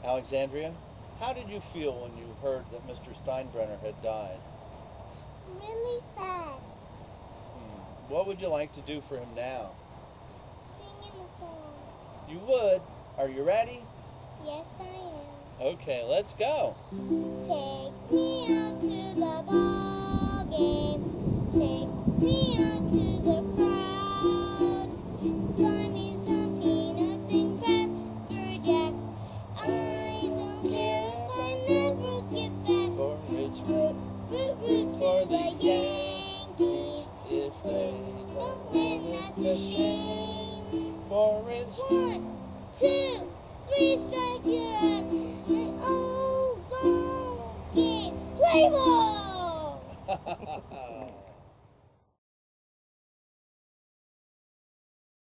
Alexandria, how did you feel when you heard that Mr. Steinbrenner had died? Really sad. What would you like to do for him now? Singing a song. You would? Are you ready? Yes, I am. Okay, let's go. Take me out to the ball game. Take me out to the crowd. Buy me some peanuts and Cracker Jacks. I don't care if I never get back. For it's Root for the Yankees. if they Don't win, that's a shame. For it's 1, 2, 3, strike, you're out. An old ball game. Play ball!